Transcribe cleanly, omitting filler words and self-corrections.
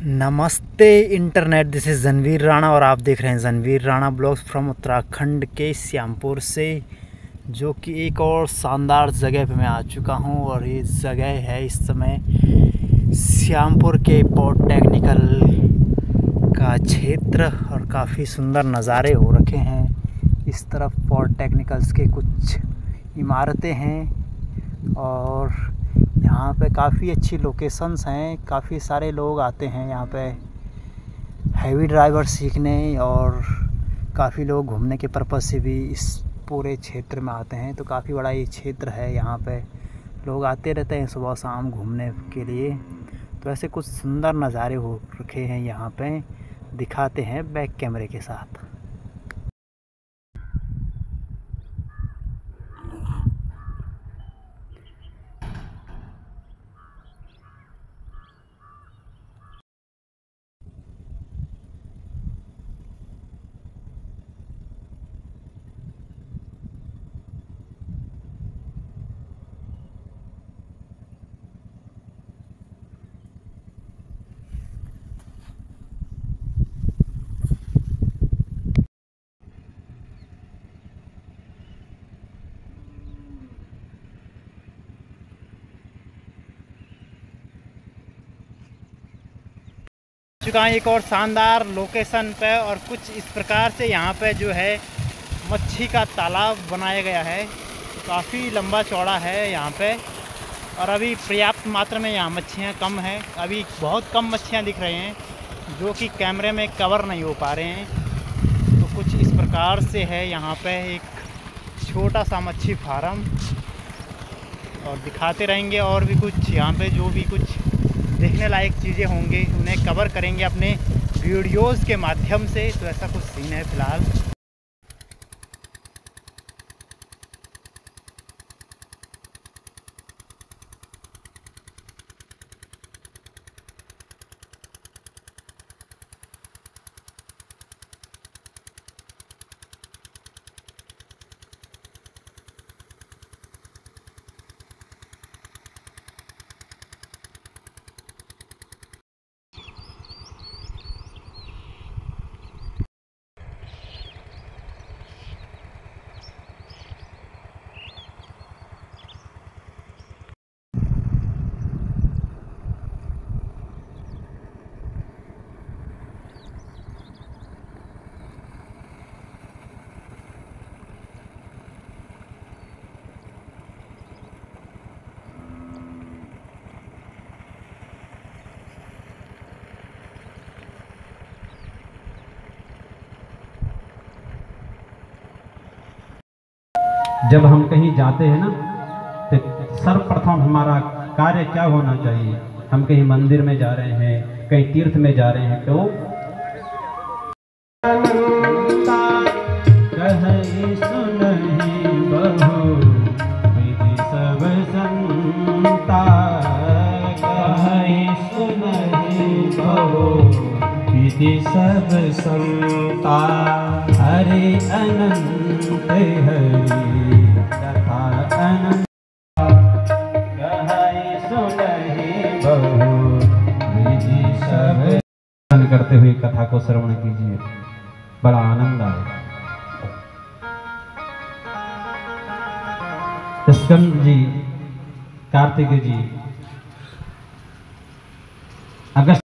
नमस्ते internet, this is Ranveer Rana और आप देख रहे हैं रणवीर राणा ब्लॉग्स फ्रॉम उत्तराखंड के श्यामपुर से, जो कि एक और शानदार जगह पे मैं आ चुका हूं। और ये जगह है इस समय श्यामपुर के पॉलिटेक्निकल का क्षेत्र और काफ़ी सुंदर नज़ारे हो रखे हैं। इस तरफ पॉलिटेक्निकल्स के कुछ इमारतें हैं और यहाँ पे काफ़ी अच्छी लोकेशंस हैं। काफ़ी सारे लोग आते हैं यहाँ पे हैवी ड्राइवर सीखने, और काफ़ी लोग घूमने के पर्पज़ से भी इस पूरे क्षेत्र में आते हैं। तो काफ़ी बड़ा ये क्षेत्र है, यहाँ पे लोग आते रहते हैं सुबह शाम घूमने के लिए। तो ऐसे कुछ सुंदर नज़ारे हो रखे हैं यहाँ पे, दिखाते हैं बैक कैमरे के साथ। चुका एक और शानदार लोकेशन पे, और कुछ इस प्रकार से यहाँ पे जो है मच्छी का तालाब बनाया गया है। काफ़ी लंबा चौड़ा है यहाँ पे, और अभी पर्याप्त मात्रा में यहाँ मच्छियाँ कम हैं। अभी बहुत कम मच्छियाँ दिख रही हैं जो कि कैमरे में कवर नहीं हो पा रहे हैं। तो कुछ इस प्रकार से है यहाँ पे एक छोटा सा मच्छी फार्म, और दिखाते रहेंगे और भी कुछ यहाँ पे जो भी कुछ देखने लायक चीज़ें होंगी उन्हें कवर करेंगे अपने वीडियोज़ के माध्यम से। तो ऐसा कुछ सीन है फ़िलहाल। जब हम कहीं जाते हैं ना, तो सर्वप्रथम हमारा कार्य क्या होना चाहिए? हम कहीं मंदिर में जा रहे हैं, कहीं तीर्थ में जा रहे हैं, तो कहीं सुनहि बहु विधि सब संता, कहीं सुनहि बहु विधि सब संता। हरि अनंत हरि कथा अनंत, कहीं सुनहि बहु विधि सब। करते हुए कथा को श्रवण कीजिए, बड़ा आनंद आएगा। स्कंद जी, कार्तिक जी अगस्त